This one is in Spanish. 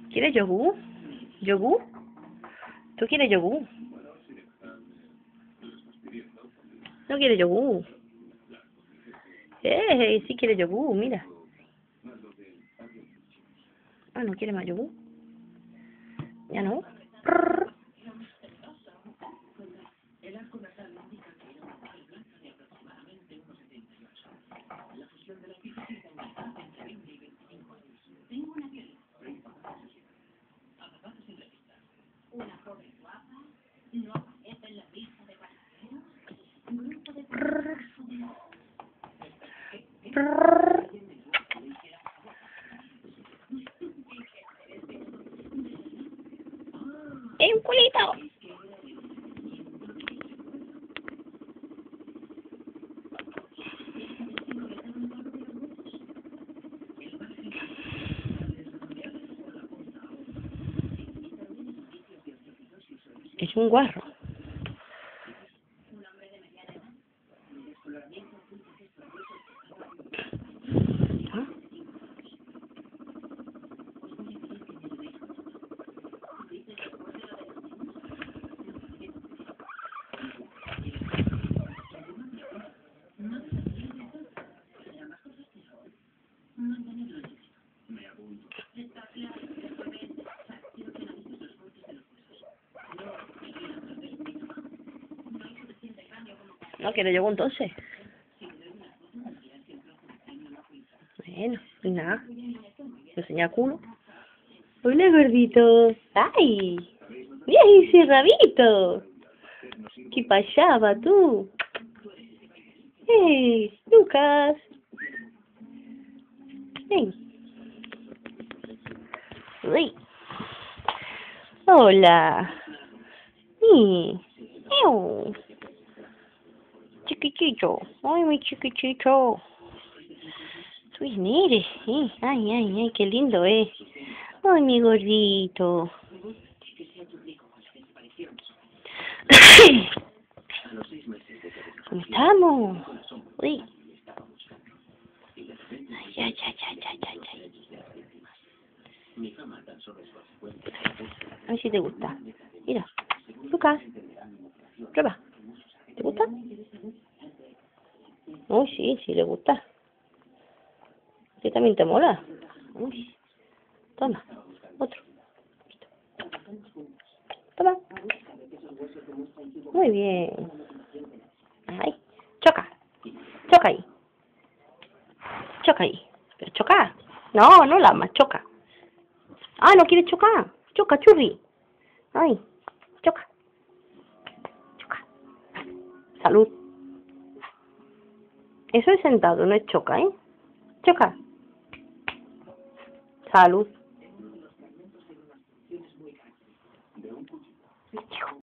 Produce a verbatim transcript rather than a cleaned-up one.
¿Quieres yogur? ¿Yogur? ¿Tú quieres yogur? ¿No quieres yogur? Eh, sí quiere yogur, mira. Ah, ¿no quiere más yogur? ¿Ya no? Prrr. Prrr. Prrr. ¡Es un culito! Es un guarro. ¿Ah? No quiere yogur entonces. Bueno, pues nada. Me enseña culo. Hola, gordito. ¡Ay! ¡Mira ese rabito! ¿Qué pasaba tú? ¡Hey, Lucas! ¡Ven! ¡Uy! ¡Hola! ¡Sí! ¡Ew! Chiquitito. ¡Ay, mi chiquitito! ¡Tú eres! ¿Eh? ¡Ay, ay, ay! ¡Qué lindo es! ¡Ay, mi gordito! ¿Cómo estamos? Uy. Ay, ay, ay, ay, ay, ay, ay. A ver si te gusta. Mira. Lucas. Prueba. ¿Te gusta? Uy, sí, sí le gusta. ¿A ti también te mola? Uy. Toma. Otro. Toma. Muy bien. Ay. Choca. Choca ahí. Choca ahí. Pero choca. No, no la más, choca. Ah, no quiere chocar. Choca, churri. Ay. Choca. Choca. Salud. Eso es sentado, no es choca, ¿eh? Choca. Salud.